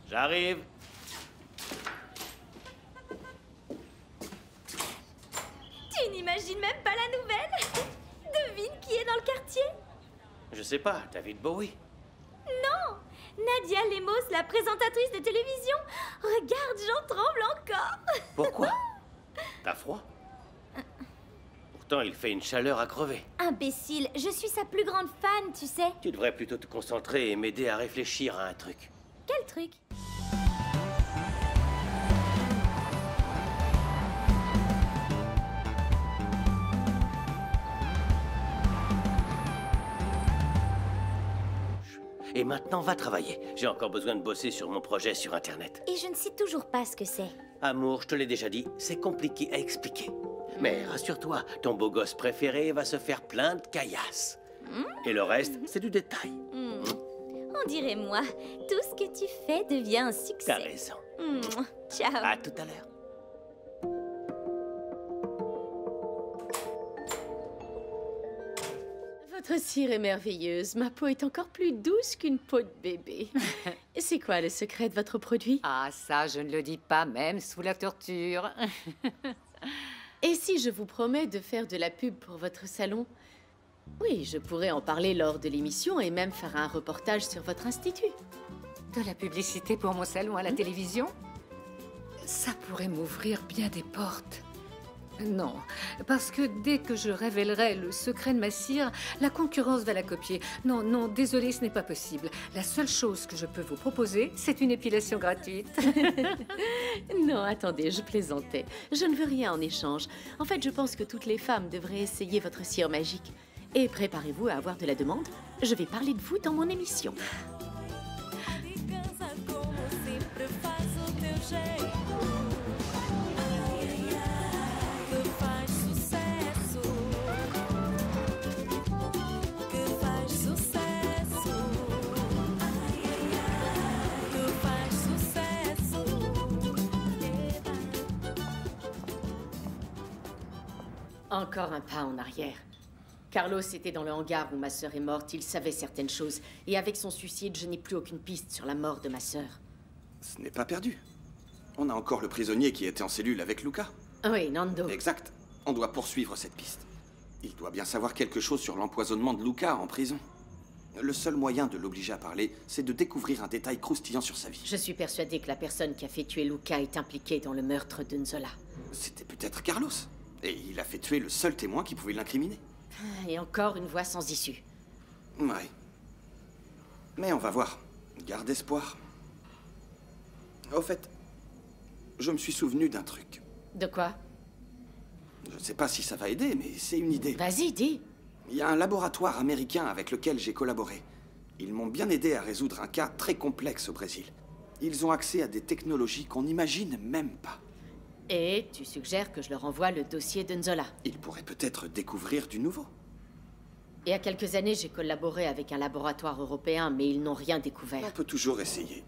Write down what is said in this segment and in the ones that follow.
J'arrive. Tu n'imagines même pas la nouvelle? Devine qui est dans le quartier? Je sais pas, David Bowie. Non, Nadia Lemos, la présentatrice de télévision. Regarde, j'en tremble encore. Pourquoi? T'as froid? Pourtant, il fait une chaleur à crever. Imbécile, je suis sa plus grande fan, tu sais. Tu devrais plutôt te concentrer et m'aider à réfléchir à un truc. Quel truc? Et maintenant, va travailler. J'ai encore besoin de bosser sur mon projet sur Internet. Et je ne sais toujours pas ce que c'est. Amour, je te l'ai déjà dit, c'est compliqué à expliquer. Mais rassure-toi, ton beau gosse préféré va se faire plein de caillasses. Et le reste, c'est du détail. On dirait moi, tout ce que tu fais devient un succès. T'as raison. Ciao. À tout à l'heure. Votre cire est merveilleuse. Ma peau est encore plus douce qu'une peau de bébé. C'est quoi le secret de votre produit? Ah, ça, je ne le dis pas, même sous la torture. Et si je vous promets de faire de la pub pour votre salon? Oui, je pourrais en parler lors de l'émission et même faire un reportage sur votre institut. De la publicité pour mon salon à la télévision? Ça pourrait m'ouvrir bien des portes. Non, parce que dès que je révélerai le secret de ma cire, la concurrence va la copier. Non, non, désolé, ce n'est pas possible. La seule chose que je peux vous proposer, c'est une épilation gratuite. Non, attendez, je plaisantais. Je ne veux rien en échange. En fait, je pense que toutes les femmes devraient essayer votre cire magique. Et préparez-vous à avoir de la demande. Je vais parler de vous dans mon émission. Encore un pas en arrière. Carlos était dans le hangar où ma sœur est morte. Il savait certaines choses. Et avec son suicide, je n'ai plus aucune piste sur la mort de ma sœur. Ce n'est pas perdu. On a encore le prisonnier qui était en cellule avec Luca. Oui, Nando. Exact. On doit poursuivre cette piste. Il doit bien savoir quelque chose sur l'empoisonnement de Luca en prison. Le seul moyen de l'obliger à parler, c'est de découvrir un détail croustillant sur sa vie. Je suis persuadée que la personne qui a fait tuer Luca est impliquée dans le meurtre de Nzola. C'était peut-être Carlos. Et il a fait tuer le seul témoin qui pouvait l'incriminer. Et encore une voie sans issue. Ouais. Mais on va voir. Garde espoir. Au fait, je me suis souvenu d'un truc. De quoi? Je ne sais pas si ça va aider, mais c'est une idée. Vas-y, dis. Il y a un laboratoire américain avec lequel j'ai collaboré. Ils m'ont bien aidé à résoudre un cas très complexe au Brésil. Ils ont accès à des technologies qu'on n'imagine même pas. Et tu suggères que je leur envoie le dossier de Nzola. Ils pourraient peut-être découvrir du nouveau. Il y a quelques années, j'ai collaboré avec un laboratoire européen, mais ils n'ont rien On découvert. peut toujours essayer.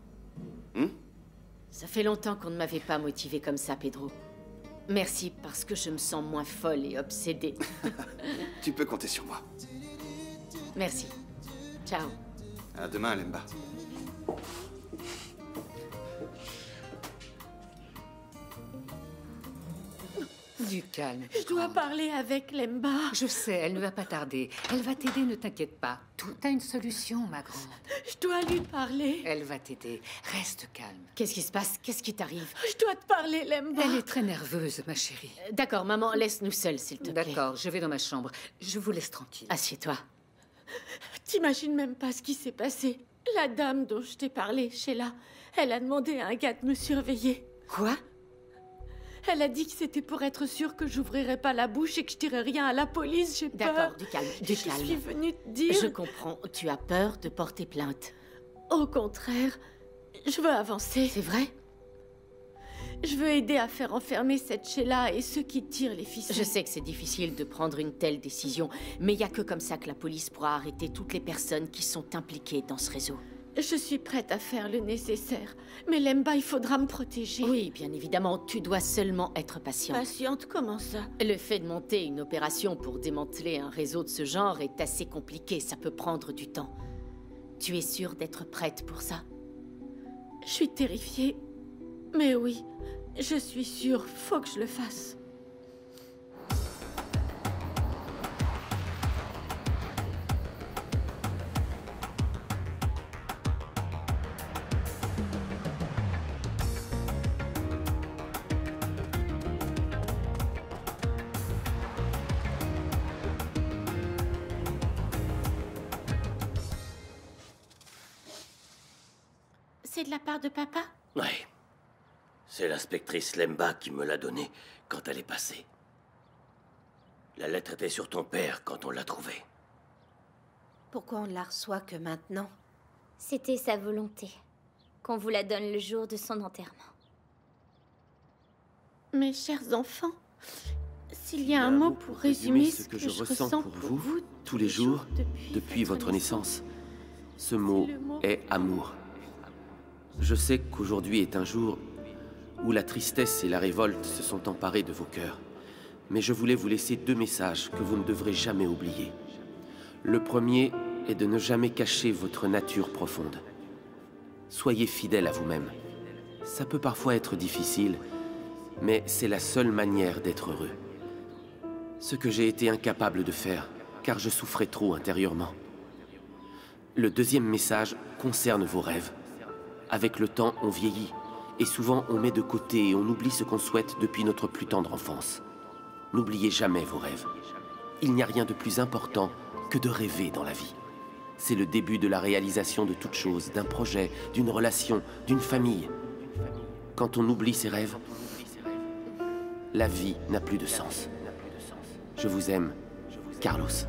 Ça fait longtemps qu'on ne m'avait pas motivé comme ça, Pedro. Merci, parce que je me sens moins folle et obsédée. Tu peux compter sur moi. Merci. Ciao. À demain, Lemba. Du calme. Je dois parler avec Lemba. Je sais, elle ne va pas tarder. Elle va t'aider, ne t'inquiète pas. Tout a une solution, ma grande. Je dois lui parler. Elle va t'aider. Reste calme. Qu'est-ce qui se passe? Qu'est-ce qui t'arrive? Je dois te parler, Lemba. Elle est très nerveuse, ma chérie. D'accord, maman, laisse-nous seuls, s'il te plaît. D'accord, je vais dans ma chambre. Je vous laisse tranquille. Assieds-toi. T'imagines même pas ce qui s'est passé. La dame dont je t'ai parlé, Sheila, elle a demandé à un gars de me surveiller. Quoi? Elle a dit que c'était pour être sûre que j'ouvrirais pas la bouche et que je dirais rien à la police. J'ai peur. D'accord, du calme, du calme. Je suis venue te dire... Je comprends. Tu as peur de porter plainte. Au contraire, je veux avancer. C'est vrai? Je veux aider à faire enfermer cette Sheila et ceux qui tirent les ficelles. Je sais que c'est difficile de prendre une telle décision, mais il n'y a que comme ça que la police pourra arrêter toutes les personnes qui sont impliquées dans ce réseau. Je suis prête à faire le nécessaire. Mais Lemba, il faudra me protéger. Oui, bien évidemment, tu dois seulement être patiente. Patiente, comment ça? Le fait de monter une opération pour démanteler un réseau de ce genre est assez compliqué, ça peut prendre du temps. Tu es sûre d'être prête pour ça? Je suis terrifiée. Mais oui, je suis sûre, faut que je le fasse. C'est de la part de papa? Oui. C'est l'inspectrice Lemba qui me l'a donnée quand elle est passée. La lettre était sur ton père quand on l'a trouvée. Pourquoi on ne la reçoit que maintenant? C'était sa volonté. Qu'on vous la donne le jour de son enterrement. Mes chers enfants, s'il y a un mot pour résumer ce que je ressens pour vous tous les jours, depuis votre naissance, ce mot est amour. Je sais qu'aujourd'hui est un jour où la tristesse et la révolte se sont emparées de vos cœurs. Mais je voulais vous laisser 2 messages que vous ne devrez jamais oublier. Le premier est de ne jamais cacher votre nature profonde. Soyez fidèle à vous-même. Ça peut parfois être difficile, mais c'est la seule manière d'être heureux. Ce que j'ai été incapable de faire, car je souffrais trop intérieurement. Le deuxième message concerne vos rêves. Avec le temps, on vieillit, et souvent on met de côté et on oublie ce qu'on souhaite depuis notre plus tendre enfance. N'oubliez jamais vos rêves. Il n'y a rien de plus important que de rêver dans la vie. C'est le début de la réalisation de toute chose, d'un projet, d'une relation, d'une famille. Quand on oublie ses rêves, la vie n'a plus de sens. Je vous aime, Carlos.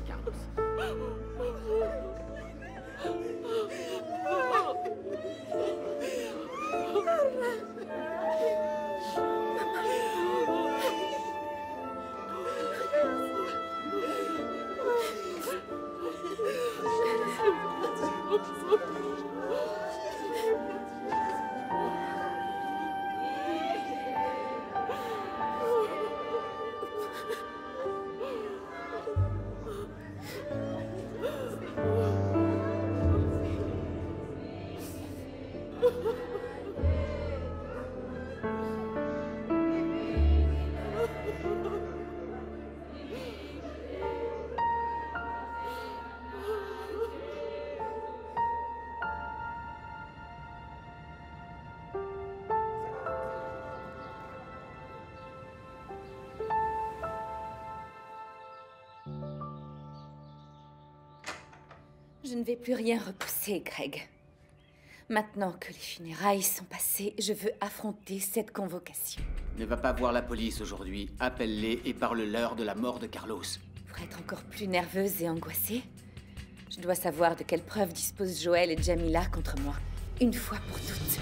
Je ne vais plus rien repousser, Greg. Maintenant que les funérailles sont passées, je veux affronter cette convocation. Ne va pas voir la police aujourd'hui. Appelle-les et parle-leur de la mort de Carlos. Pour être encore plus nerveuse et angoissée, je dois savoir de quelles preuves disposent Joël et Jamila contre moi, une fois pour toutes.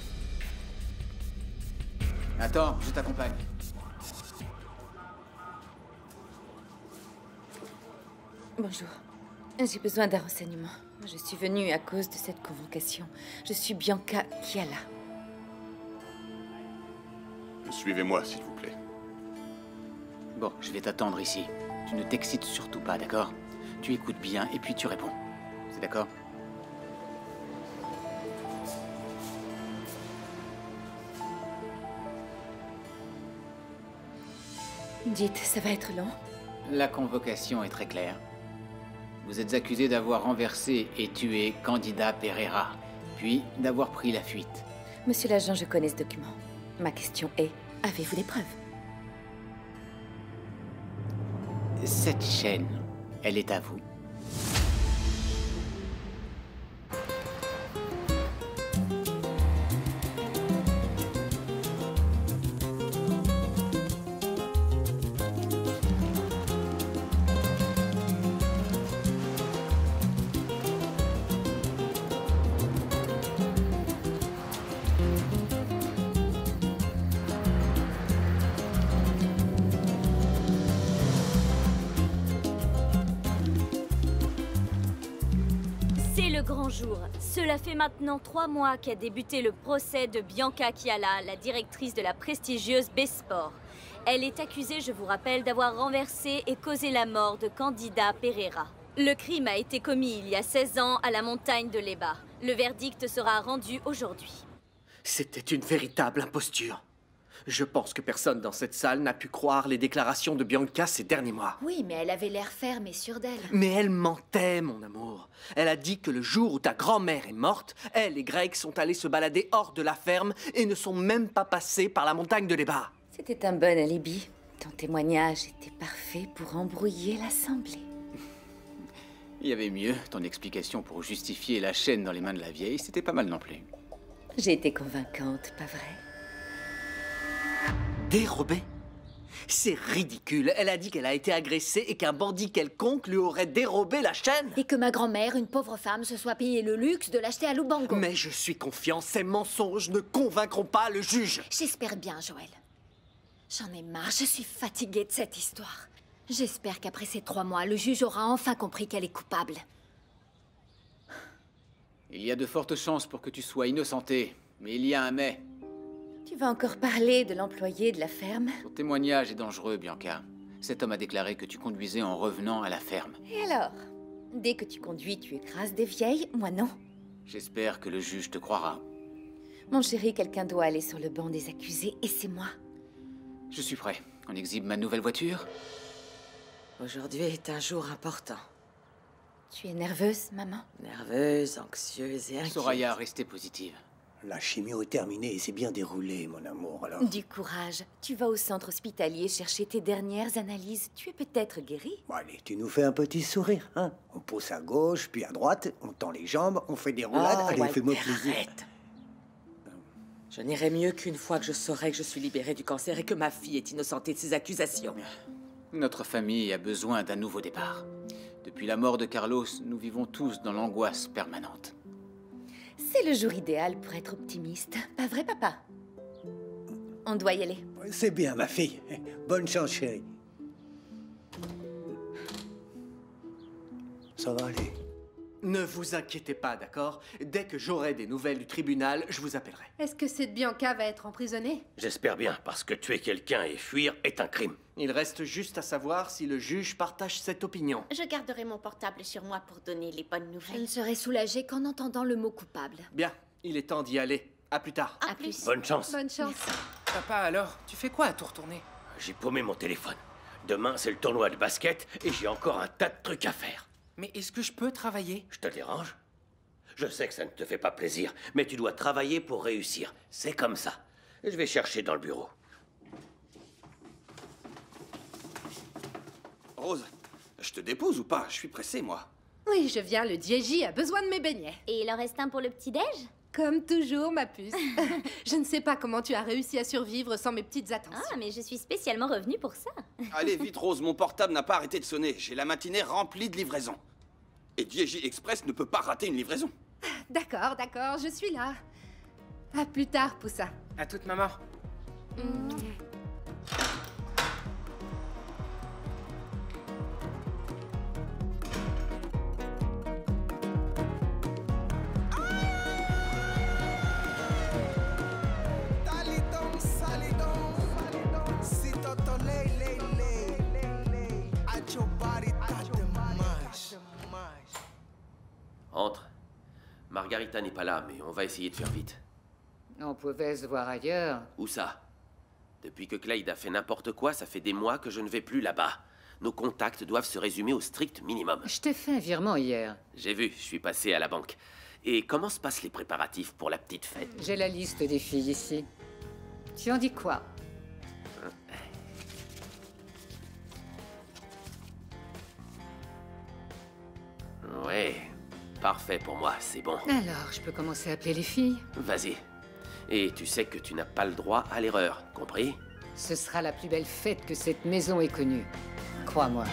Attends, je t'accompagne. Bonjour. J'ai besoin d'un renseignement. Je suis venue à cause de cette convocation. Je suis Bianca Kiala. Suivez-moi, s'il vous plaît. Bon, je vais t'attendre ici. Tu ne t'excites surtout pas, d'accord? Tu écoutes bien et puis tu réponds. C'est d'accord? Dites, ça va être long? La convocation est très claire. Vous êtes accusé d'avoir renversé et tué Candida Pereira, puis d'avoir pris la fuite. Monsieur l'agent, je connais ce document. Ma question est, avez-vous des preuves? Cette chaîne, elle est à vous. C'est le grand jour. Cela fait maintenant 3 mois qu'a débuté le procès de Bianca Kiala, la directrice de la prestigieuse B-Sport. Elle est accusée, je vous rappelle, d'avoir renversé et causé la mort de Candida Pereira. Le crime a été commis il y a 16 ans à la montagne de Leba. Le verdict sera rendu aujourd'hui. C'était une véritable imposture. Je pense que personne dans cette salle n'a pu croire les déclarations de Bianca ces derniers mois. Oui, mais elle avait l'air ferme et sûre d'elle. Mais elle mentait, mon amour. Elle a dit que le jour où ta grand-mère est morte, elle et Greg sont allés se balader hors de la ferme et ne sont même pas passés par la montagne de débat. C'était un bon alibi. Ton témoignage était parfait pour embrouiller l'assemblée. Il y avait mieux. Ton explication pour justifier la chaîne dans les mains de la vieille, c'était pas mal non plus. J'ai été convaincante, pas vrai? Dérobée? C'est ridicule. Elle a dit qu'elle a été agressée et qu'un bandit quelconque lui aurait dérobé la chaîne. Et que ma grand-mère, une pauvre femme, se soit payé le luxe de l'acheter à Lubango. Mais je suis confiant, ces mensonges ne convaincront pas le juge. J'espère bien, Joël. J'en ai marre, je suis fatiguée de cette histoire. J'espère qu'après ces 3 mois, le juge aura enfin compris qu'elle est coupable. Il y a de fortes chances pour que tu sois innocenté, mais il y a un mais. Tu vas encore parler de l'employé de la ferme? Ton témoignage est dangereux, Bianca. Cet homme a déclaré que tu conduisais en revenant à la ferme. Et alors? Dès que tu conduis, tu écrases des vieilles, moi non. J'espère que le juge te croira. Mon chéri, quelqu'un doit aller sur le banc des accusés, et c'est moi. Je suis prêt. On exhibe ma nouvelle voiture? Aujourd'hui est un jour important. Tu es nerveuse, maman? Nerveuse, anxieuse et inquiète. Soraya, restez positive. La chimio est terminée et c'est bien déroulé, mon amour, alors... Du courage. Tu vas au centre hospitalier chercher tes dernières analyses. Tu es peut-être guérie. Bon, allez, tu nous fais un petit sourire, hein? On pousse à gauche, puis à droite, on tend les jambes, on fait des roulades. Oh, allez, Walter, fais-moi plaisir. arrête. Je n'irai mieux qu'une fois que je saurai que je suis libérée du cancer et que ma fille est innocentée de ces accusations. Notre famille a besoin d'un nouveau départ. Depuis la mort de Carlos, nous vivons tous dans l'angoisse permanente. C'est le jour idéal pour être optimiste. Pas vrai, papa? On doit y aller. C'est bien, ma fille. Bonne chance, chérie. Ça va aller. Ne vous inquiétez pas, d'accord? Dès que j'aurai des nouvelles du tribunal, je vous appellerai. Est-ce que cette Bianca va être emprisonnée? J'espère bien, parce que tuer quelqu'un et fuir est un crime. Il reste juste à savoir si le juge partage cette opinion. Je garderai mon portable sur moi pour donner les bonnes nouvelles. Je ne serai soulagée qu'en entendant le mot coupable. Bien, il est temps d'y aller. À plus tard. À plus. Bonne chance. Bonne chance. Papa, alors, tu fais quoi à tout retourner? J'ai paumé mon téléphone. Demain, c'est le tournoi de basket et j'ai encore un tas de trucs à faire. Mais est-ce que je peux travailler? Je te dérange? Je sais que ça ne te fait pas plaisir, mais tu dois travailler pour réussir. C'est comme ça. Je vais chercher dans le bureau. Rose, je te dépose ou pas? Je suis pressé, moi. Oui, je viens, le Diégy a besoin de mes beignets. Et il en reste un pour le petit-déj? Comme toujours, ma puce. Je ne sais pas comment tu as réussi à survivre sans mes petites attentions. Ah, mais je suis spécialement revenue pour ça. Allez, vite, Rose, mon portable n'a pas arrêté de sonner. J'ai la matinée remplie de livraisons. Et Diégy Express ne peut pas rater une livraison. D'accord, d'accord, je suis là. À plus tard, Poussin. À toute maman. Entre. Margarita n'est pas là, mais on va essayer de faire vite. On pouvait se voir ailleurs. Où ça? Depuis que Claude a fait n'importe quoi, ça fait des mois que je ne vais plus là-bas. Nos contacts doivent se résumer au strict minimum. Je t'ai fait un virement hier. J'ai vu, je suis passé à la banque. Et comment se passent les préparatifs pour la petite fête? J'ai la liste des filles ici. Tu en dis quoi? Ouais, parfait pour moi, c'est bon. Alors, je peux commencer à appeler les filles? Vas-y. Et tu sais que tu n'as pas le droit à l'erreur, compris? Ce sera la plus belle fête que cette maison ait connue. Crois-moi.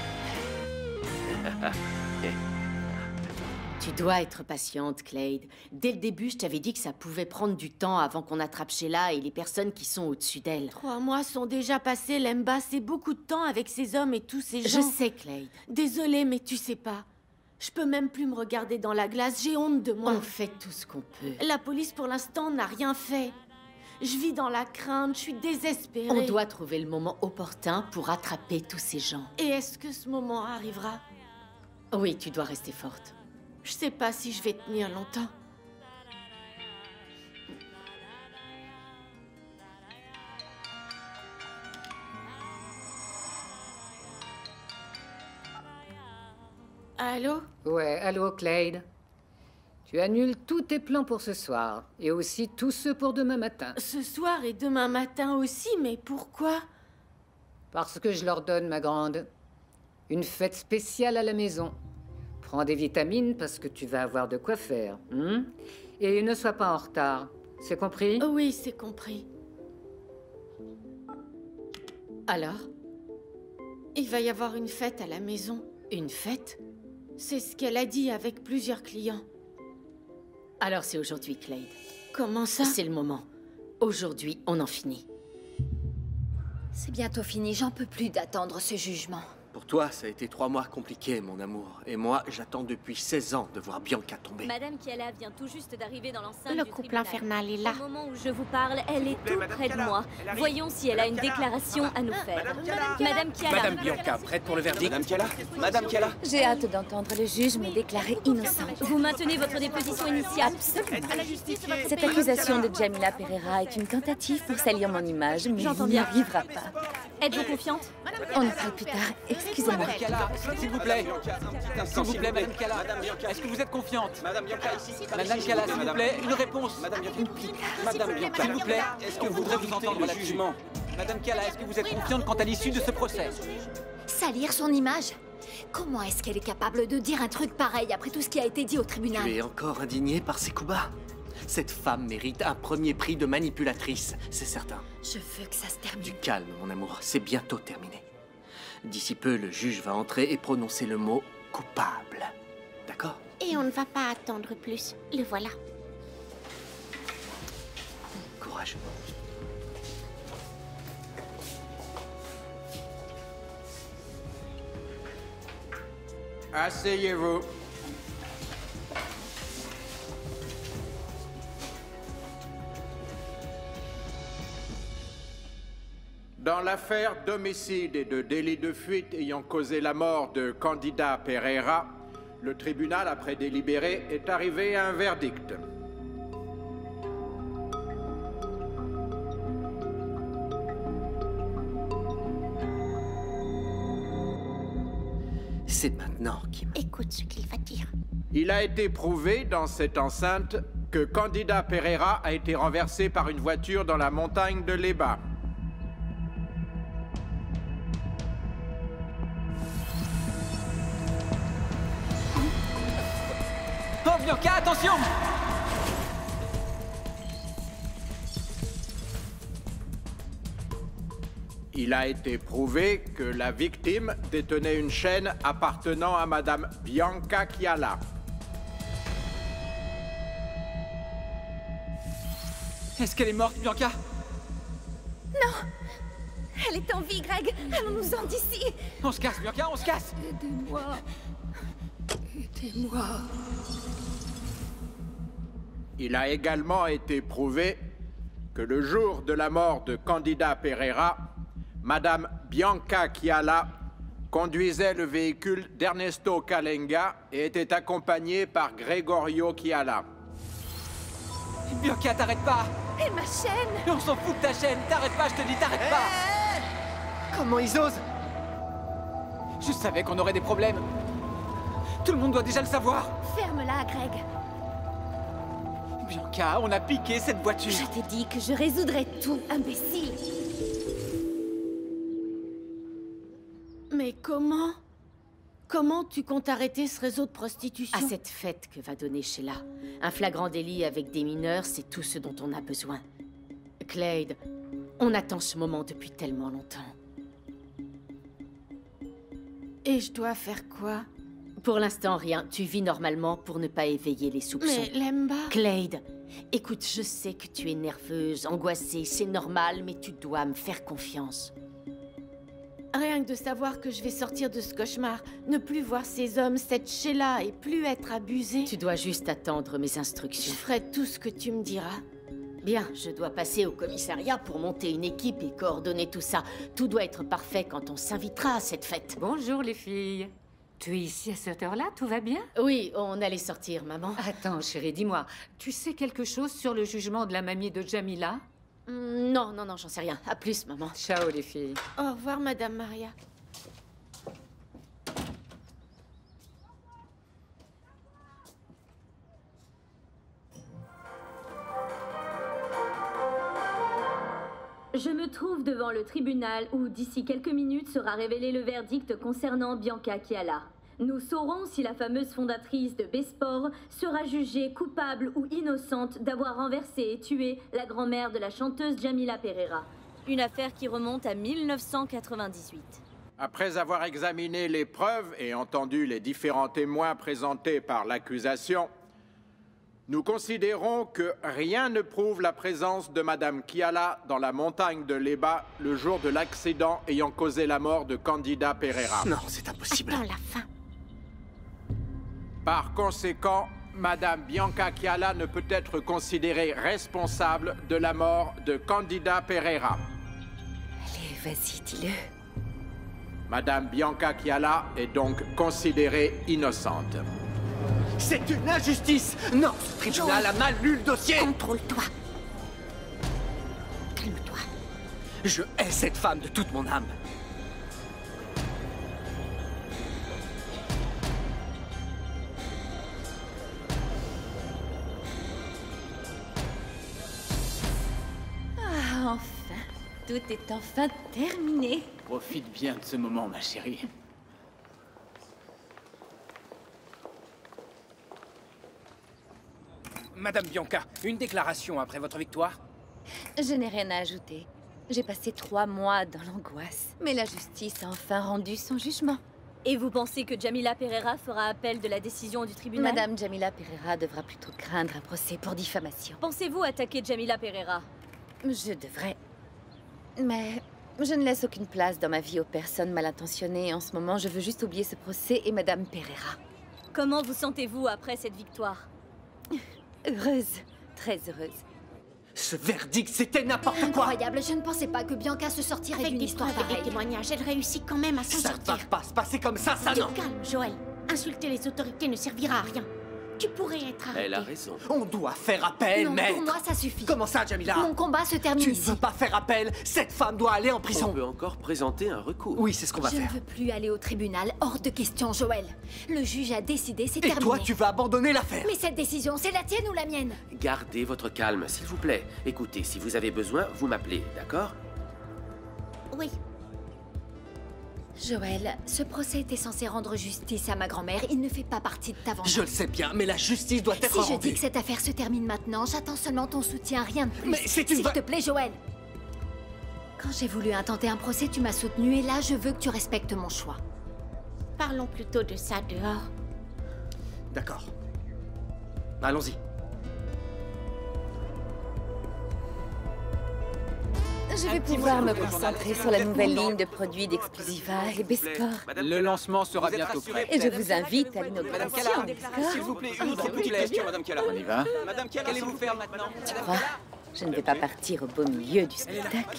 Tu dois être patiente, Claude. Dès le début, je t'avais dit que ça pouvait prendre du temps avant qu'on attrape Sheila et les personnes qui sont au-dessus d'elle. 3 mois sont déjà passés, Lemba. C'est beaucoup de temps avec ces hommes et tous ces gens. Je sais, Claude. Désolée, mais tu sais pas. Je peux même plus me regarder dans la glace, j'ai honte de moi. On fait tout ce qu'on peut. La police, pour l'instant, n'a rien fait. Je vis dans la crainte, je suis désespérée. On doit trouver le moment opportun pour attraper tous ces gens. Et est-ce que ce moment arrivera? Oui, tu dois rester forte. Je sais pas si je vais tenir longtemps. Allô? Ouais, allô, Clade. Tu annules tous tes plans pour ce soir, et aussi tous ceux pour demain matin. Ce soir et demain matin aussi, mais pourquoi? Parce que je leur donne, ma grande. Une fête spéciale à la maison. Prends des vitamines parce que tu vas avoir de quoi faire. Et ne sois pas en retard. C'est compris? Oui, c'est compris. Alors? Il va y avoir une fête à la maison. Une fête? C'est ce qu'elle a dit avec plusieurs clients. Alors c'est aujourd'hui, Clade. Comment ça? C'est le moment. Aujourd'hui, on en finit. C'est bientôt fini, j'en peux plus d'attendre ce jugement. Pour toi, ça a été 3 mois compliqués, mon amour. Et moi, j'attends depuis 16 ans de voir Bianca tomber. Madame Kiala vient tout juste d'arriver dans l'enceinte Le du couple tribunal. infernal est là. Au moment où je vous parle, elle est tout près de moi. Voyons si elle a une déclaration à nous faire. Madame Kiala. Madame Bianca, prête pour le verdict? Madame Kiala? Madame Kiala? J'ai hâte d'entendre le juge me déclarer innocente. Vous maintenez votre déposition initiale? Absolument. Cette accusation de Jamila Pereira est une tentative pour salir mon image, mais il n'y arrivera pas. Êtes-vous confiante? On en parle plus tard. Excusez-moi. Madame Kiala, s'il vous plaît. S'il vous plaît, Madame Kiala. Est-ce que vous êtes confiante? Madame Bianca, ici. Madame Kiala, s'il vous plaît, une réponse. Madame Bianca. Madame Bianca. S'il vous plaît, est-ce que vous voudrez vous entendre le là-dessus? jugement? Madame Kiala, est-ce que vous êtes confiante quant à l'issue de ce procès? Salir son image? Comment est-ce qu'elle est capable de dire un truc pareil après tout ce qui a été dit au tribunal? Tu es encore indigné par ces coups bas? Cette femme mérite un premier prix de manipulatrice, c'est certain. Je veux que ça se termine. Du calme, mon amour, c'est bientôt terminé. D'ici peu, le juge va entrer et prononcer le mot « coupable ». D'accord? Et on ne va pas attendre plus. Le voilà. Courage. Asseyez-vous. Dans l'affaire d'homicide et de délit de fuite ayant causé la mort de Candida Pereira, le tribunal, après délibéré, est arrivé à un verdict. C'est maintenant qu'il me... Écoute ce qu'il va dire. Il a été prouvé dans cette enceinte que Candida Pereira a été renversée par une voiture dans la montagne de Leba. Oh, Bianca, attention! Il a été prouvé que la victime détenait une chaîne appartenant à Madame Bianca Kiala. Est-ce qu'elle est morte, Bianca? Non! Elle est en vie, Greg! Allons-nous-en d'ici! On se casse, Bianca, on se casse! Aidez-moi. Aidez-moi. Il a également été prouvé que le jour de la mort de Candida Pereira, Madame Bianca Kiala conduisait le véhicule d'Ernesto Calenga et était accompagnée par Gregorio Kiala. Bianca, t'arrêtes pas! Et ma chaîne! On s'en fout de ta chaîne! T'arrêtes pas, je te dis, t'arrêtes pas! Comment ils osent? Je savais qu'on aurait des problèmes. Tout le monde doit déjà le savoir. Ferme-la, Greg. Bianca, on a piqué cette voiture. Je t'ai dit que je résoudrais tout, imbécile. Mais comment? Comment tu comptes arrêter ce réseau de prostitution? À cette fête que va donner Sheila. Un flagrant délit avec des mineurs, c'est tout ce dont on a besoin. Clade, on attend ce moment depuis tellement longtemps. Et je dois faire quoi? Pour l'instant, rien. Tu vis normalement pour ne pas éveiller les soupçons. Mais Lemba... Clade, écoute, je sais que tu es nerveuse, angoissée, c'est normal, mais tu dois me faire confiance. Rien que de savoir que je vais sortir de ce cauchemar, ne plus voir ces hommes, cette Sheila, et plus être abusée. Tu dois juste attendre mes Je instructions. ferai tout ce que tu me diras. Bien, je dois passer au commissariat pour monter une équipe et coordonner tout ça. Tout doit être parfait quand on s'invitera à cette fête. Bonjour les filles. Tu es ici à cette heure-là, tout va bien? Oui, on allait sortir, maman. Attends, chérie, dis-moi, tu sais quelque chose sur le jugement de la mamie de Jamila? Non, j'en sais rien. À plus, maman. Ciao les filles. Au revoir, Madame Maria. Je me trouve devant le tribunal où, d'ici quelques minutes, sera révélé le verdict concernant Bianca Chiala. Nous saurons si la fameuse fondatrice de Besport sera jugée coupable ou innocente d'avoir renversé et tué la grand-mère de la chanteuse Jamila Pereira. Une affaire qui remonte à 1998. Après avoir examiné les preuves et entendu les différents témoins présentés par l'accusation, nous considérons que rien ne prouve la présence de Madame Chiala dans la montagne de Leba le jour de l'accident ayant causé la mort de Candida Pereira. Non, c'est impossible. Attends la fin. Par conséquent, Madame Bianca Chiala ne peut être considérée responsable de la mort de Candida Pereira. Allez, vas-y, dis-le. Madame Bianca Chiala est donc considérée innocente. C'est une injustice! Non, ce tribunal a mal lu le dossier! Contrôle-toi. Calme-toi. Je hais cette femme de toute mon âme. Ah, enfin. Tout est enfin terminé. Profite bien de ce moment, ma chérie. Madame Bianca, une déclaration après votre victoire? Je n'ai rien à ajouter. J'ai passé 3 mois dans l'angoisse. Mais la justice a enfin rendu son jugement. Et vous pensez que Jamila Pereira fera appel de la décision du tribunal? Madame Jamila Pereira devra plutôt craindre un procès pour diffamation. Pensez-vous attaquer Jamila Pereira? Je devrais. Mais je ne laisse aucune place dans ma vie aux personnes mal intentionnées. En ce moment, je veux juste oublier ce procès et Madame Pereira. Comment vous sentez-vous après cette victoire? Heureuse. Très heureuse. Ce verdict, c'était n'importe quoi! Incroyable, je ne pensais pas que Bianca se sortirait d'une histoire Avec pareille. des témoignages, elle réussit quand même à s'en sortir. Ça va pas se passer comme ça, non! Calme, Joël. Insulter les autorités ne servira à rien. Tu pourrais être arrêté. Elle a raison. On doit faire appel, Non, maître! pour moi, ça suffit. Comment ça, Jamila? Mon combat se termine Tu ne ici. veux pas faire appel? Cette femme doit aller en prison! On peut encore présenter un recours. Oui, c'est ce qu'on va Je faire. ne veux plus aller au tribunal, hors de question, Joël. Le juge a décidé, c'est Et terminé. toi, tu vas abandonner l'affaire! Mais cette décision, c'est la tienne ou la mienne? Gardez votre calme, s'il vous plaît. Écoutez, si vous avez besoin, vous m'appelez, d'accord? Oui. Joël, ce procès était censé rendre justice à ma grand-mère. Il ne fait pas partie de ta vengeance. Je le sais bien, mais la justice doit être Si je rendue. dis que cette affaire se termine maintenant, j'attends seulement ton soutien, rien de plus. Mais c'est une S'il te plaît, Joël. Quand j'ai voulu intenter un procès, tu m'as soutenu et là, je veux que tu respectes mon choix. Parlons plutôt de ça dehors. D'accord. Allons-y. Je vais pouvoir me concentrer sur la nouvelle ligne de produits d'Exclusiva et Besport. Le lancement sera bientôt prêt. Et je vous invite à l'inauguration, d'accord? S'il vous plaît, une petite question, Madame Chiala. On y va? Madame Chiala, qu'allez-vous faire maintenant? Tu crois? Je ne vais pas partir au beau milieu du spectacle.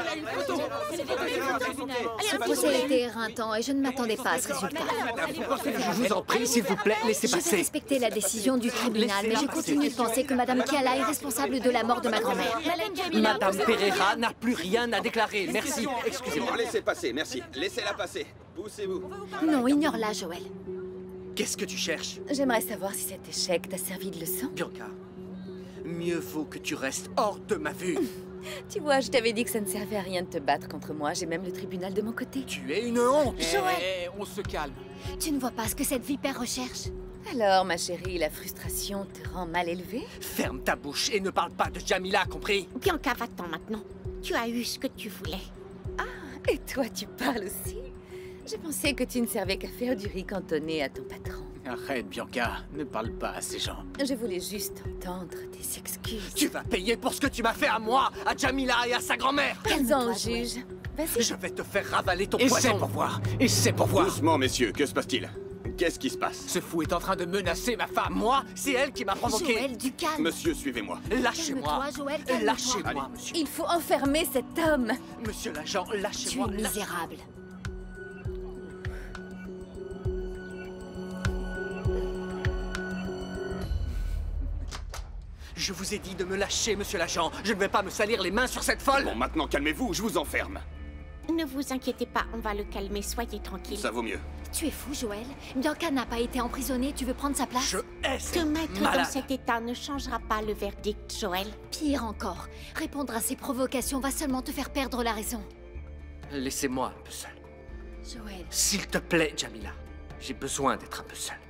Ce procès a été éreintant et je ne m'attendais pas à ce résultat. Je vous en prie, s'il vous plaît, laissez Je vais passer. respecter la décision du tribunal, mais je continue de penser que Madame Chiala est responsable de la mort de ma grand-mère. Madame Pereira n'a plus rien à déclarer. Merci. Excusez-moi. Laissez passer, merci. Laissez-la passer. Poussez-vous. Non, ignore-la, Joël. Qu'est-ce que tu cherches? J'aimerais savoir si cet échec t'a servi de leçon. Bianca, mieux vaut que tu restes hors de ma vue. Tu vois, je t'avais dit que ça ne servait à rien de te battre contre moi. J'ai même le tribunal de mon côté. Tu es une honte. Joël, On se calme. tu ne vois pas ce que cette vipère recherche? Alors, ma chérie, la frustration te rend mal élevée? Ferme ta bouche et ne parle pas de Jamila, compris? Bianca, va-t'en maintenant. Tu as eu ce que tu voulais. Et toi, tu parles aussi? Je pensais que tu ne servais qu'à faire du riz cantonné à ton patron. Arrête, Bianca. Ne parle pas à ces gens. Je voulais juste entendre tes excuses. Tu vas payer pour ce que tu m'as fait à moi, à Jamila et à sa grand-mère. Calme-toi, au juge. Vas-y. Je vais te faire ravaler ton Et poison. c'est pour voir. Et c'est pour voir. Doucement, messieurs, que se passe-t-il? Qu'est-ce qui se passe? Ce fou est en train de menacer ma femme. Moi, c'est elle qui m'a provoqué. Joël, du calme. Monsieur, suivez-moi. Lâchez-moi. Calme-toi, Joël, calme-toi. Lâchez-moi, monsieur. Il faut enfermer cet homme. Monsieur l'agent, Tu es lâchez-moi. misérable. Je vous ai dit de me lâcher, monsieur l'agent. Je ne vais pas me salir les mains sur cette folle. Bon, maintenant, calmez-vous, je vous enferme. Ne vous inquiétez pas, on va le calmer, soyez tranquille. Ça vaut mieux. Tu es fou, Joël. Bianca n'a pas été emprisonnée, tu veux prendre sa place? Je hais cette Te mettre malade. dans cet état ne changera pas le verdict, Joël. Pire encore, répondre à ces provocations va seulement te faire perdre la raison. Laissez-moi un peu seul. Joël. S'il te plaît, Jamila. J'ai besoin d'être un peu seul.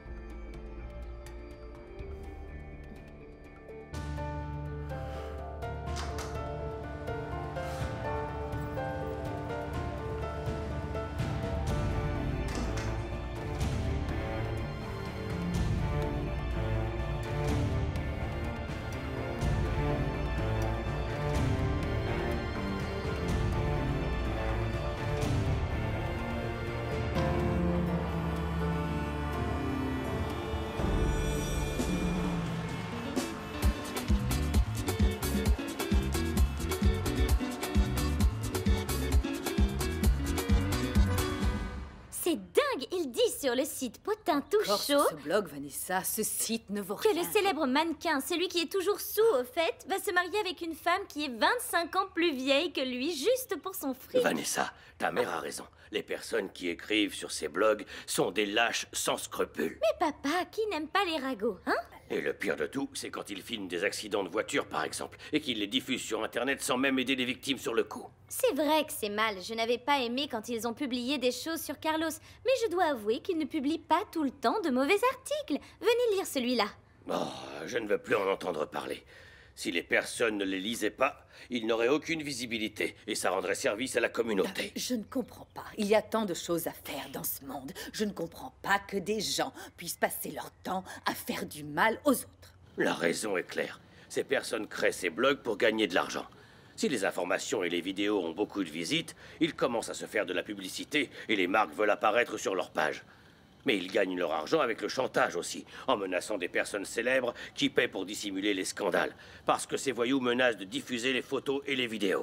C'est dingue, il dit sur le site Potin tout Encore chaud sur ce blog, Vanessa, ce site ne vaut que rien. le célèbre mannequin, celui qui est toujours sous au fait, va se marier avec une femme qui est 25 ans plus vieille que lui, juste pour son fric. Vanessa, ta mère a raison. Les personnes qui écrivent sur ces blogs sont des lâches sans scrupules. Mais papa, qui n'aime pas les ragots, hein? Et le pire de tout, c'est quand ils filment des accidents de voiture, par exemple, et qu'ils les diffusent sur Internet sans même aider les victimes sur le coup. C'est vrai que c'est mal, je n'avais pas aimé quand ils ont publié des choses sur Carlos, mais je dois avouer qu'ils ne publient pas tout le temps de mauvais articles. Venez lire celui-là. Oh, je ne veux plus en entendre parler. Si les personnes ne les lisaient pas, ils n'auraient aucune visibilité, et ça rendrait service à la communauté. Je ne comprends pas. Il y a tant de choses à faire dans ce monde. Je ne comprends pas que des gens puissent passer leur temps à faire du mal aux autres. La raison est claire. Ces personnes créent ces blogs pour gagner de l'argent. Si les informations et les vidéos ont beaucoup de visites, ils commencent à se faire de la publicité et les marques veulent apparaître sur leur page. Mais ils gagnent leur argent avec le chantage aussi, en menaçant des personnes célèbres qui paient pour dissimuler les scandales, parce que ces voyous menacent de diffuser les photos et les vidéos.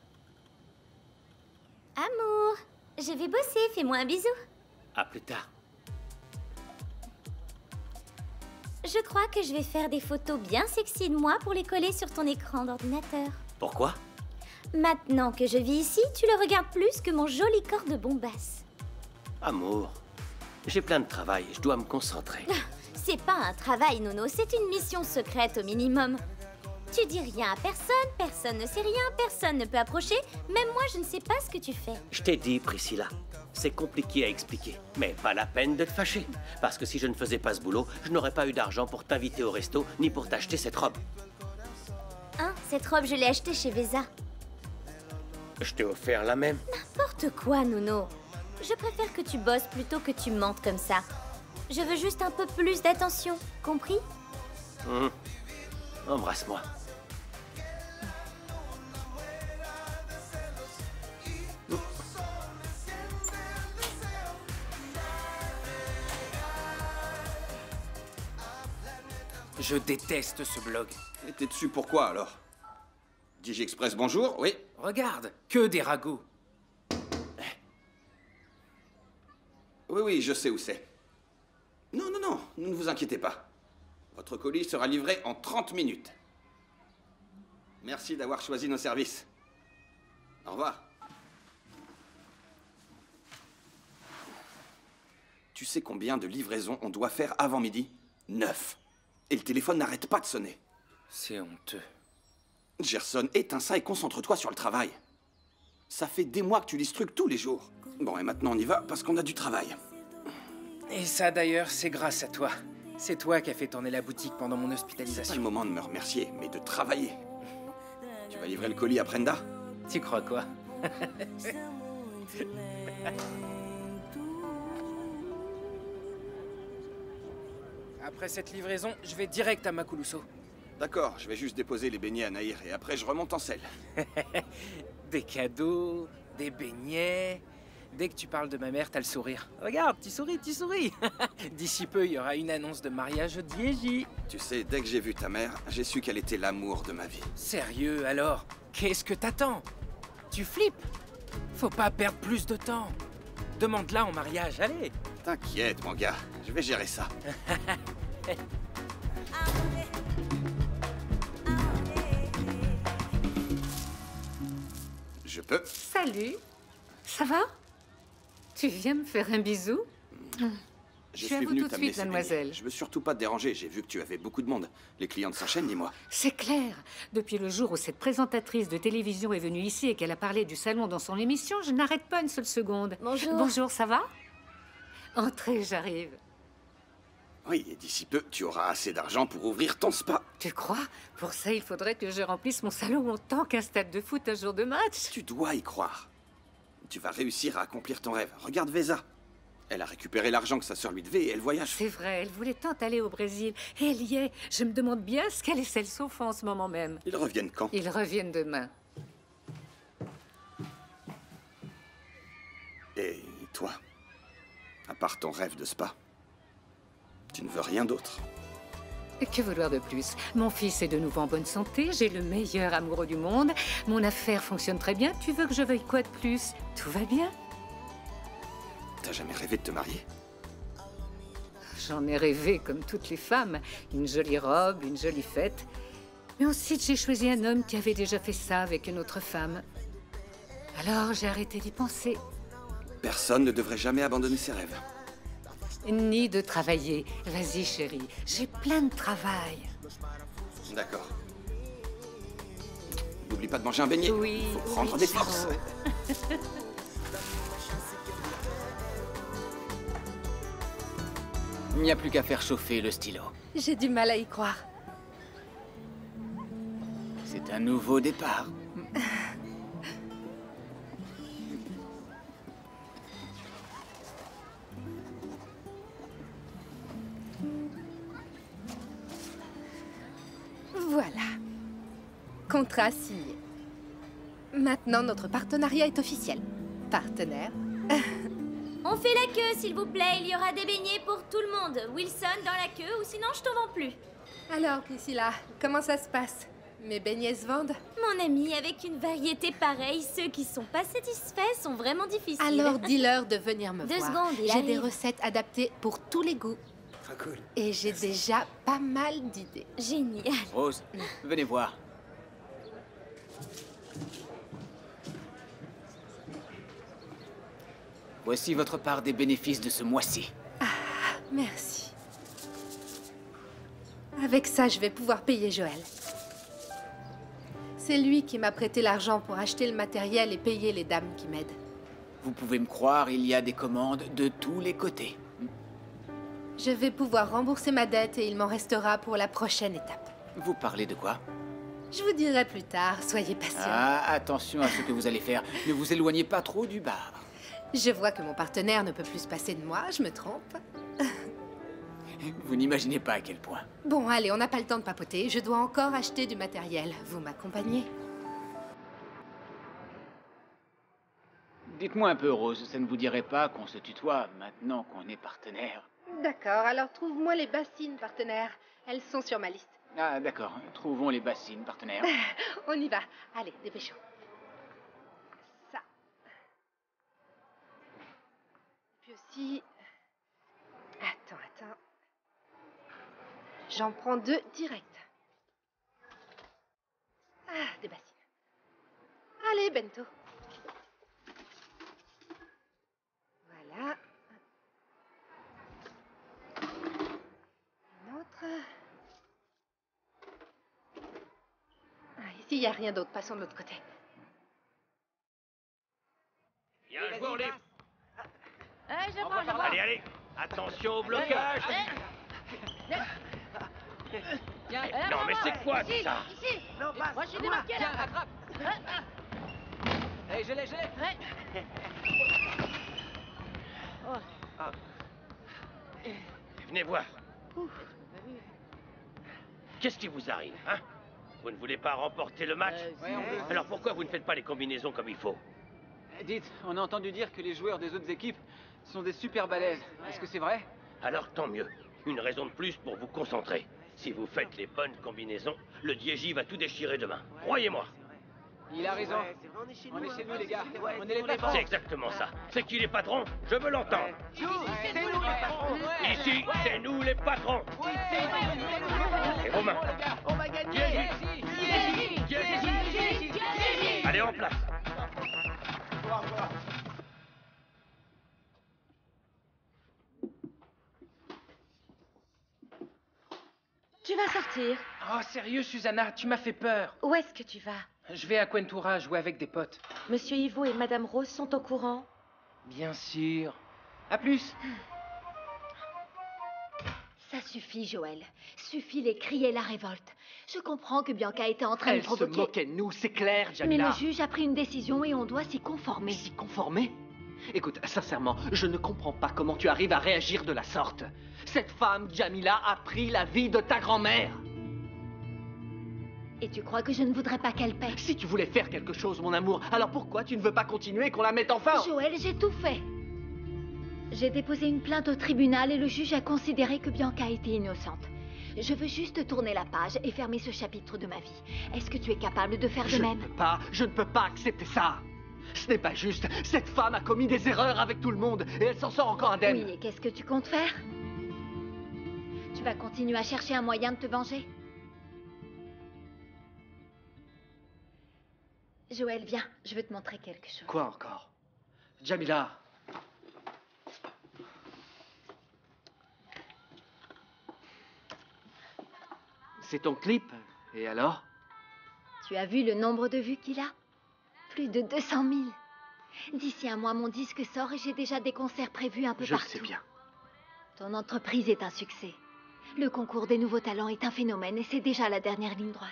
Amour, je vais bosser, fais-moi un bisou. À plus tard. Je crois que je vais faire des photos bien sexy de moi pour les coller sur ton écran d'ordinateur. Pourquoi? Maintenant que je vis ici, tu le regardes plus que mon joli corps de bombasse. Amour, j'ai plein de travail, je dois me concentrer. C'est pas un travail, Nono, c'est une mission secrète au minimum. Tu dis rien à personne, personne ne sait rien, personne ne peut approcher. Même moi, je ne sais pas ce que tu fais. Je t'ai dit, Priscilla, c'est compliqué à expliquer, mais pas la peine d'être fâché. Parce que si je ne faisais pas ce boulot, je n'aurais pas eu d'argent pour t'inviter au resto, ni pour t'acheter cette robe. Hein, cette robe, je l'ai achetée chez Vesa. Je t'ai offert la même. N'importe quoi, Nono. Je préfère que tu bosses plutôt que tu mentes comme ça. Je veux juste un peu plus d'attention, compris? Embrasse-moi. Je déteste ce blog. Et t'es dessus pourquoi alors? DigiExpress, bonjour, oui? Regarde, que des ragots. Oui, je sais où c'est. Non, ne vous inquiétez pas. Votre colis sera livré en 30 minutes. Merci d'avoir choisi nos services. Au revoir. Tu sais combien de livraisons on doit faire avant midi? 9. Et le téléphone n'arrête pas de sonner. C'est honteux. Gerson, éteins ça et concentre-toi sur le travail. Ça fait des mois que tu lises ce truc tous les jours. Bon, et maintenant on y va parce qu'on a du travail. Et ça d'ailleurs, c'est grâce à toi. C'est toi qui as fait tourner la boutique pendant mon C'est hospitalisation. pas le moment de me remercier, mais de travailler. Tu vas livrer le colis à Brenda? Tu crois quoi? Après cette livraison, je vais direct à Makuluso. D'accord, je vais juste déposer les beignets à Nahir et après je remonte en selle. Des cadeaux, des beignets. Dès que tu parles de ma mère, t'as le sourire. Regarde, tu souris. D'ici peu, il y aura une annonce de mariage au Dieji. Tu sais, dès que j'ai vu ta mère, j'ai su qu'elle était l'amour de ma vie. Sérieux, alors? Qu'est-ce que t'attends? Tu flippes? Faut pas perdre plus de temps. Demande-la en mariage, allez. T'inquiète, mon gars, je vais gérer ça. Je peux? Salut. Ça va? Tu viens me faire un bisou? Je suis à suis vous venu tout de t'amener suite, ces beignets. mademoiselle. Je veux surtout pas te déranger. J'ai vu que tu avais beaucoup de monde. Les clientes s'enchaînent, dis-moi. C'est clair. Depuis le jour où cette présentatrice de télévision est venue ici et qu'elle a parlé du salon dans son émission, je n'arrête pas une seule seconde. Bonjour. Bonjour, ça va? Entrez, j'arrive. Oui, et d'ici peu, tu auras assez d'argent pour ouvrir ton spa. Tu crois? Pour ça, il faudrait que je remplisse mon salon autant qu'un stade de foot un jour de match. Tu dois y croire. Tu vas réussir à accomplir ton rêve. Regarde Vesa. Elle a récupéré l'argent que sa sœur lui devait et elle voyage. C'est vrai, elle voulait tant aller au Brésil. Et elle y est. Je me demande bien ce qu'elle et celle sauf en ce moment même. Ils reviennent quand? Ils reviennent demain. Et toi? À part ton rêve de spa, tu ne veux rien d'autre? Et que vouloir de plus? Mon fils est de nouveau en bonne santé, j'ai le meilleur amoureux du monde, mon affaire fonctionne très bien, tu veux que je veuille quoi de plus? Tout va bien? T'as jamais rêvé de te marier? J'en ai rêvé comme toutes les femmes. Une jolie robe, une jolie fête. Mais ensuite, j'ai choisi un homme qui avait déjà fait ça avec une autre femme. Alors, j'ai arrêté d'y penser. Personne ne devrait jamais abandonner ses rêves. Ni de travailler. Vas-y, chérie, j'ai plein de travail. D'accord. N'oublie pas de manger un beignet. Oui. Faut prendre des forces. Il n'y a plus qu'à faire chauffer le stylo. J'ai du mal à y croire. C'est un nouveau départ. Voilà. Contrat signé. Maintenant, notre partenariat est officiel. Partenaire. On fait la queue, s'il vous plaît. Il y aura des beignets pour tout le monde. Wilson dans la queue, ou sinon je t'en vends plus. Alors, Priscilla, comment ça se passe? Mes beignets se vendent? Mon ami, avec une variété pareille, ceux qui sont pas satisfaits sont vraiment difficiles. Alors, dis-leur de venir me Deux voir. secondes, il J'ai des arrive. recettes adaptées pour tous les goûts. Très cool. Et j'ai déjà pas mal d'idées. Génial. Rose, venez voir. Voici votre part des bénéfices de ce mois-ci. Merci. Avec ça, je vais pouvoir payer Joël. C'est lui qui m'a prêté l'argent pour acheter le matériel et payer les dames qui m'aident. Vous pouvez me croire, il y a des commandes de tous les côtés. Je vais pouvoir rembourser ma dette et il m'en restera pour la prochaine étape. Vous parlez de quoi? Je vous dirai plus tard, soyez patient. Ah, attention à ce que vous allez faire. Ne vous éloignez pas trop du bar. Je vois que mon partenaire ne peut plus se passer de moi, je me trompe. Vous n'imaginez pas à quel point. Bon, allez, on n'a pas le temps de papoter. Je dois encore acheter du matériel. Vous m'accompagnez? Dites-moi un peu, Rose, ça ne vous dirait pas qu'on se tutoie maintenant qu'on est partenaires? D'accord, alors trouve-moi les bassines, partenaire. Elles sont sur ma liste. Ah, d'accord. Trouvons les bassines, partenaires. On y va. Allez, dépêchons. Ça. Puis aussi... Attends. J'en prends 2 direct. Ah, des bassines. Allez, bento. Voilà. Une autre. Ah, ici, il n'y a rien d'autre. Passons de l'autre côté. Bien joué, les... Je prends. Allez, allez. Attention au blocage. Non, mais c'est quoi tout ça? Ici. Moi, je suis démarqué là. Attrape. Hey, je l'ai. Venez voir. Qu'est-ce qui vous arrive, hein? Vous ne voulez pas remporter le match? Alors pourquoi vous ne faites pas les combinaisons comme il faut? Dites, on a entendu dire que les joueurs des autres équipes sont des super balèzes. Est-ce que c'est vrai? Alors tant mieux. Une raison de plus pour vous concentrer. Si vous faites les bonnes combinaisons, le Diégy va tout déchirer demain. Croyez-moi. Il a raison. On est chez nous, les gars. On est les patrons. C'est exactement ça. C'est qui les patrons? Je veux l'entendre. Ici, c'est nous les patrons. Et vos mains. On va gagner. Allez en place. vas sortir. Oh, sérieux, Susanna, tu m'as fait peur. Où est-ce que tu vas? Je vais à Quentura jouer avec des potes. Monsieur Ivo et Madame Rose sont au courant? Bien sûr. À plus. Ça suffit, Joël. Suffit les cris et la révolte. Je comprends que Bianca était en train de provoquer... Elle se moquait de nous, c'est clair, Mais Jamila. le juge a pris une décision et on doit s'y conformer. S'y conformer? Écoute, sincèrement, je ne comprends pas comment tu arrives à réagir de la sorte. Cette femme, Jamila, a pris la vie de ta grand-mère. Et tu crois que je ne voudrais pas qu'elle paie? Si tu voulais faire quelque chose, mon amour, alors pourquoi tu ne veux pas continuer et qu'on la mette en fin? Joël, j'ai tout fait. J'ai déposé une plainte au tribunal et le juge a considéré que Bianca était innocente. Je veux juste tourner la page et fermer ce chapitre de ma vie. Est-ce que tu es capable de faire de même? Je ne peux pas accepter ça. Ce n'est pas juste. Cette femme a commis des erreurs avec tout le monde et elle s'en sort encore indemne. Oui, et qu'est-ce que tu comptes faire? Tu vas continuer à chercher un moyen de te venger? Joël, viens, je veux te montrer quelque chose. Quoi encore? Jamila. C'est ton clip, et alors? Tu as vu le nombre de vues qu'il a? Plus de 200 000. D'ici un mois, mon disque sort et j'ai déjà des concerts prévus un peu partout. Je sais bien. Ton entreprise est un succès. Le concours des nouveaux talents est un phénomène et c'est déjà la dernière ligne droite.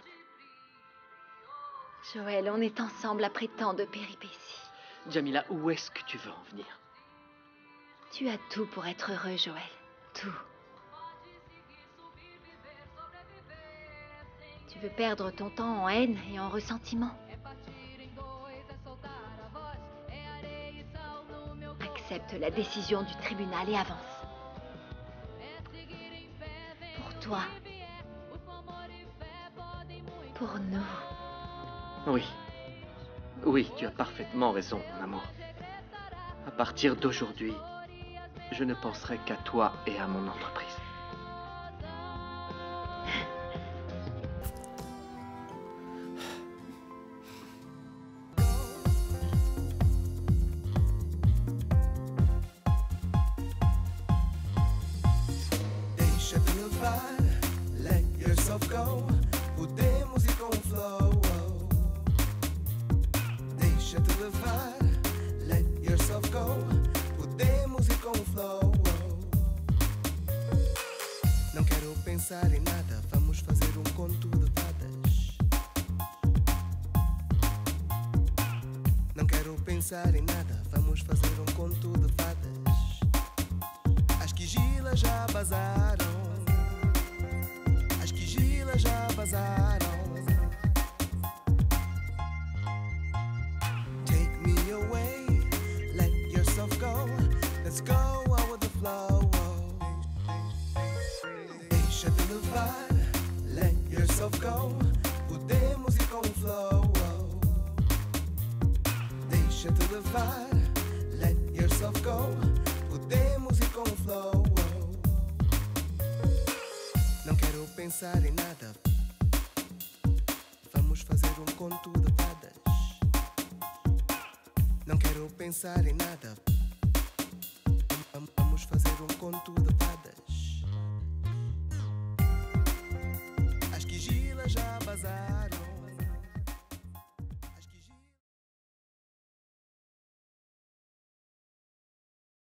Joël, on est ensemble après tant de péripéties. Jamila, où est-ce que tu veux en venir? Tu as tout pour être heureux, Joël. Tout. Tu veux perdre ton temps en haine et en ressentiment. Accepte la décision du tribunal et avance. Pour toi. Pour nous. Oui. Oui, tu as parfaitement raison, mon amour. À partir d'aujourd'hui, je ne penserai qu'à toi et à mon entreprise. Em nada, vamos fazer conto de fadas. Não quero pensar em nada, vamos fazer conto de fadas. As quigilas já vazaram. As quigilas já vazaram. Take me away, let yourself go. Let's go out with the flow. Deixa-te levar, let yourself go. Podemos ir com o flow. Deixa-te levar, let yourself go. Podemos ir com o flow. Não quero pensar em nada. Vamos fazer conto de fadas. Não quero pensar em nada. Vamos fazer conto de fadas.